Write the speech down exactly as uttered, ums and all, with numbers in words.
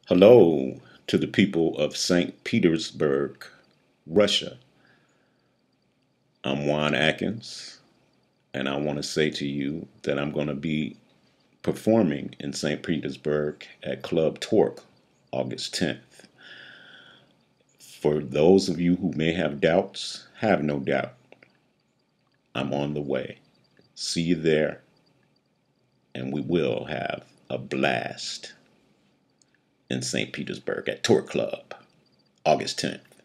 Hello to the people of Saint Petersburg, Russia. I'm Juan Atkins, and I want to say to you that I'm going to be performing in Saint Petersburg at Club Torque August tenth. For those of you who may have doubts, have no doubt. I'm on the way. See you there, and we will have a blast in Saint Petersburg at Torque Club August tenth.